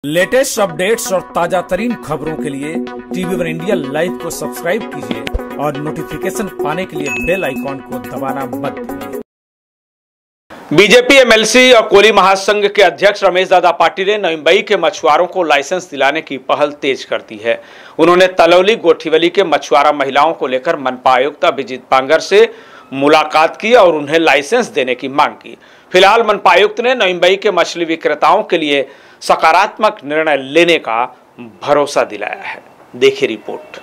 Latest updates और ताजा तरीन खबरों के लिए टीवी वन इंडिया लाइव को सब्सक्राइब कीजिए और नोटिफिकेशन पाने के लिए बेल आइकॉन को दबाना मत भूलिए। बीजेपी एमएलसी और कोली महासंघ के अध्यक्ष रमेश दादा पाटिल ने नवी मुंबई के मछुआरों को लाइसेंस दिलाने की पहल तेज कर दी है। उन्होंने तलौली गोठीवली के मछुआरा महिलाओं को लेकर मनपा आयुक्त अभिजीत बांगर से मुलाकात की और उन्हें लाइसेंस देने की मांग की। फिलहाल मनपा आयुक्त ने नवी मुंबई के मछली विक्रेताओं के लिए सकारात्मक निर्णय लेने का भरोसा दिलाया है। देखिए रिपोर्ट।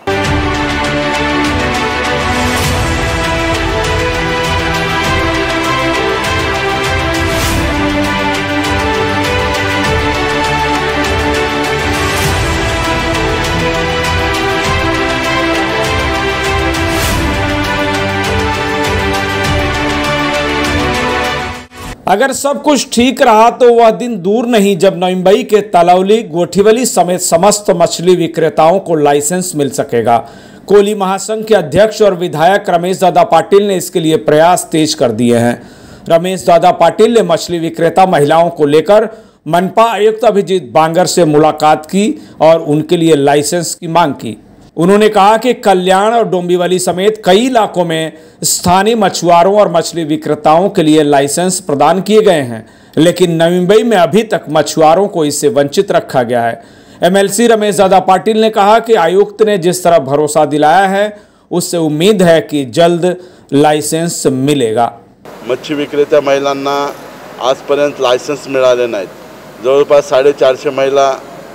अगर सब कुछ ठीक रहा तो वह दिन दूर नहीं जब नवी मुंबई के तलौली गोठीवली समेत समस्त मछली विक्रेताओं को लाइसेंस मिल सकेगा। कोली महासंघ के अध्यक्ष और विधायक रमेश दादा पाटिल ने इसके लिए प्रयास तेज कर दिए हैं। रमेश दादा पाटिल ने मछली विक्रेता महिलाओं को लेकर मनपा आयुक्त अभिजीत बांगर से मुलाकात की और उनके लिए लाइसेंस की मांग की। उन्होंने कहा कि कल्याण और डोंबिवली समेत कई इलाकों में स्थानीय मछुआरों और मछली विक्रेताओं के लिए लाइसेंस प्रदान किए गए हैं, लेकिन नवी मुंबई में अभी तक मछुआरों को इससे वंचित रखा गया है। एमएलसी रमेश दादा पाटिल ने कहा कि आयुक्त ने जिस तरह भरोसा दिलाया है उससे उम्मीद है कि जल्द लाइसेंस मिलेगा। मच्छी विक्रेता महिलांना आजपर्यंत लायसन्स मिळाले नाहीत। जवळपास 450 महिला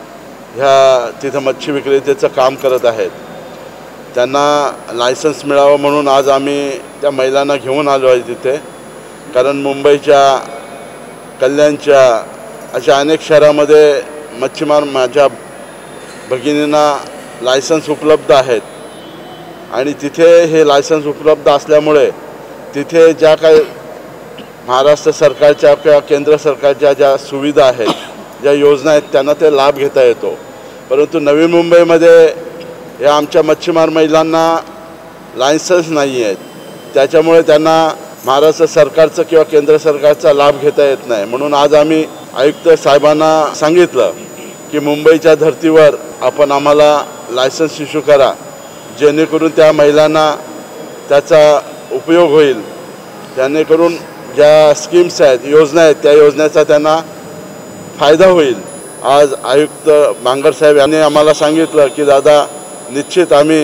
ह्या तिथं मच्छी विक्रेतेचं काम करत आहेत। त्यांना लायसन्स मिळावं म्हणून आज आम्ही त्या महिलांना घेऊन आलो आहे तिथे, कारण मुंबईच्या कल्याणच्या अशा अनेक शहरामध्ये मच्छीमार माझ्या भगिनींना लायसन्स उपलब्ध आहेत आणि तिथे हे लायसन्स उपलब्ध असल्यामुळे तिथे ज्या काही महाराष्ट्र सरकारच्या किंवा केंद्र सरकारच्या ज्या सुविधा आहेत, ज्या योजना आहेत, त्यांना ते लाभ घेता येतो। परंतु नवी मुंबईमध्ये या आमच्या मच्छीमार महिलांना लायसन्स नाही आहेत, त्याच्यामुळे त्यांना महाराष्ट्र सरकारचं किंवा केंद्र सरकारचा लाभ घेता येत नाही। म्हणून आज आम्ही आयुक्त साहेबांना सांगितलं की मुंबईच्या धर्तीवर आपण आम्हाला लायसन्स इश्यू करा, जेणेकरून त्या महिलांना त्याचा उपयोग होईल, जेणेकरून ज्या स्कीम्स आहेत, योजना आहेत, त्या योजनेचा त्यांना फायदा होईल। आज आयुक्त बांगर साहेब यांनी आम्हाला सांगितलं की दादा निश्चित आम्ही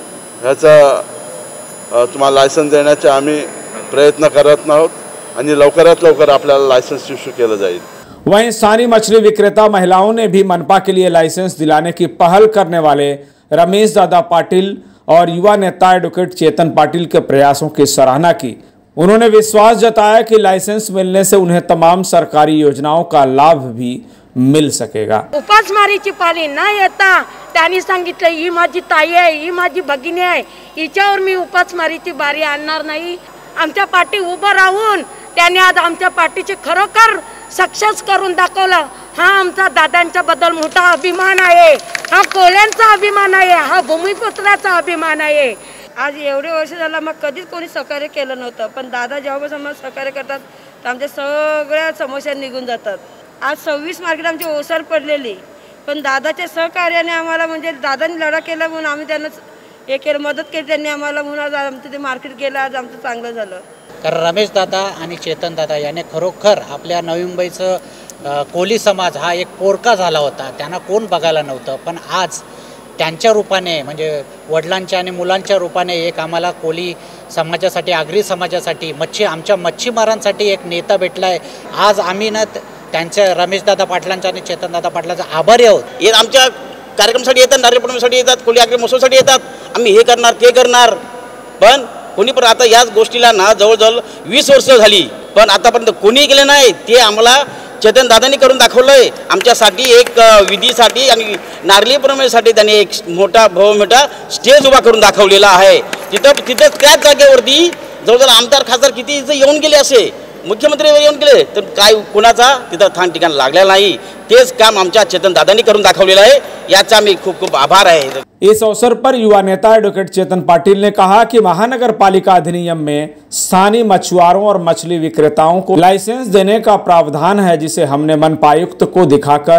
ह्याचा तुम्हाला लायसन्स देण्याचा आम्ही प्रयत्न करत आहोत आणि लवकरात लवकर आपल्याला लायसन्स इश्यू केलं जाईल। वहीं स्थानीय मछली विक्रेता महिलाओं ने भी मनपा के लिए लाइसेंस दिलाने की पहल करने वाले रमेश दादा पाटिल और युवा नेता एडवोकेट चेतन पाटिल के प्रयासों की सराहना की। उन्होंने विश्वास जताया कि लाइसेंस मिलने से उन्हें तमाम सरकारी योजनाओं का लाभ भी मिल सकेगा। उपासमारीची पाळी न येता त्यांनी सांगितलं ही माझी ताई आहे, ही माझी भगिनी आहे, हिच्यावर मी उपासमारीची बारी आणणार नाही। आमच्या पाठी उभं राहून त्यांनी आज आमच्या पाठीचे खरोखर सक्सेस करून दाखवलं। हा आमचा दादांच्या बद्दल मोठा अभिमान आहे, हा कोल्यांचा अभिमान आहे, हा भूमिपुत्राचा अभिमान आहे। आज एवढे वर्ष झालं मग कधीच कोणी सहकार्य केलं नव्हतं, पण दादा जेव्हापासून मला सहकार्य करतात तर आमच्या सगळ्या समस्या निघून जातात। आज 26 मार्केट आमची ओसर पडलेली, पण दादाच्या सहकार्याने आम्हाला म्हणजे दादांनी लढा केला म्हणून आम्ही त्यांना हे केलं, मदत केली त्यांनी आम्हाला, म्हणून आज आमचं ते मार्केट गेलं, आज आमचं चांगलं झालं। कारण रमेश दादा आणि चेतन दादा याने खरोखर आपल्या नवी मुंबईचं कोली समाज हा एक पोरका झाला होता, त्यांना कोण बघायला नव्हतं, पण आज त्यांच्या रूपाने म्हणजे वडिलांच्या आणि मुलांच्या रूपाने एक आम्हाला कोली समाजासाठी, आगरी समाजासाठी, आमच्या मच्छीमारांसाठी एक नेता भेटला आहे। आज आम्ही ना त्यांच्या रमेशदादा पाटलांच्या आणि चेतनदादा पाटलांचा आभारी आहोत। हे आमच्या कार्यक्रमासाठी येतात, नारळपौर्णिमेसाठी येतात, कोली आगरी महोत्सवासाठी येतात, आम्ही हे करणार ते करणार, पण कोणी पण आता याच गोष्टीला ना जवळजवळ 20 वर्ष झाली, पण आतापर्यंत कोणी केलं नाही। ते आम्हाला चेतन दादांनी करून दाखवलंय। आमच्यासाठी एक विधीसाठी आणि नारळी पौर्णिमेसाठी त्यांनी एक मोठा स्टेज उभा करून दाखवलेला आहे। तिथं त्याच जागेवरती जवळजवळ आमदार खासदार किती येऊन गेले, असे मुख्यमंत्री येऊन गेले, तर काय कुणाचा तिथं थान ठिकाण लागलेला नाही। तेच काम आमच्या चेतन दादांनी करून दाखवलेलं आहे, याचा मी खूप खूप आभार आहे। इस अवसर पर युवा नेता एडवोकेट चेतन पाटिल ने कहा कि महानगर पालिका अधिनियम में स्थानीय मछुआरों और मछली विक्रेताओं को लाइसेंस देने का प्रावधान है, जिसे हमने मनपा आयुक्त को दिखाकर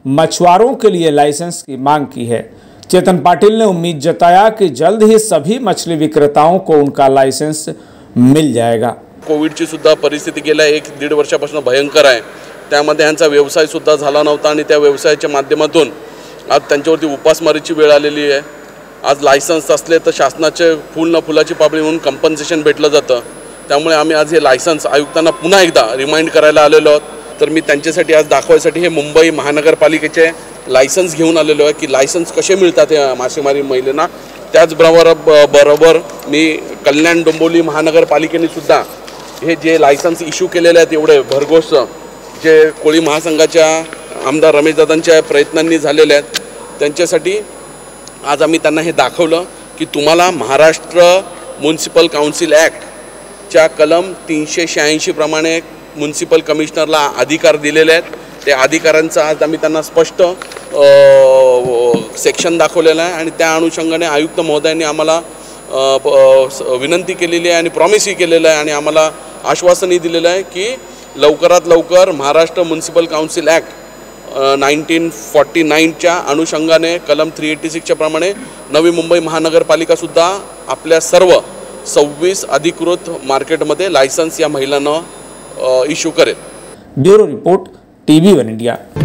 मछुआरों के लिए लाइसेंस की मांग की है। चेतन पाटिल ने उम्मीद जताया कि जल्द ही सभी मछली विक्रेताओं को उनका लाइसेंस मिल जाएगा। कोविडची सुद्धा परिस्थिती गेल्या 1-1.5 वर्षापासून भयंकर आहे। त्यामध्ये यांचा व्यवसाय सुद्धा झाला नव्हता आणि त्या व्यवसायाच्या माध्यमातून आज त्यांच्यावरती उपासमारीची वेळ आलेली आहे। आज लायसन्स असले तर शासनाचे फुल न फुलाची पापडी म्हणून कंपन्सेशन भेटलं जातं। त्यामुळे आम्ही आज हे लायसन्स आयुक्तांना पुन्हा एकदा रिमाइंड करायला आलेलो आहोत। तर मी त्यांच्यासाठी आज दाखवायसाठी हे मुंबई महानगरपालिकेचे लायसन्स घेऊन आलेलो आहे की लायसन्स कसे मिळतात या मासेमारी महिलांना। त्याचबरोबर मी कल्याण डोंबिवली महानगरपालिकेने सुद्धा हे जे लायसन्स इश्यू केलेले आहेत एवढे भरघोस जे कोळी महासंघाच्या आमदार रमेशदादांच्या प्रयत्नांनी झालेले आहेत त्यांच्यासाठी आज आम्ही त्यांना हे दाखवलं की तुम्हाला महाराष्ट्र म्युनिसिपल काउन्सिल ॲक्टच्या कलम 386 प्रमाणे म्युनिसिपल कमिशनरला अधिकार दिलेले आहेत। त्या अधिकारांचा आज आम्ही त्यांना स्पष्ट सेक्शन दाखवलेलं आहे आणि त्या अनुषंगाने आयुक्त महोदयांनी आम्हाला विनंती केलेली आहे आणि प्रॉमिसही केलेलं आहे आणि आम्हाला आश्वासनही दिलेलं आहे की लवकरात लवकर महाराष्ट्र म्युनिसिपल काउन्सिल ॲक्ट 1949च्या अनुषंगाने कलम 386च्या प्रमाणे नवी मुंबई महानगरपालिकासुद्धा आपल्या सर्व 26 अधिकृत मार्केटमध्ये लायसन्स या महिलांना इश्यू करेल। Bureau report TV1 India.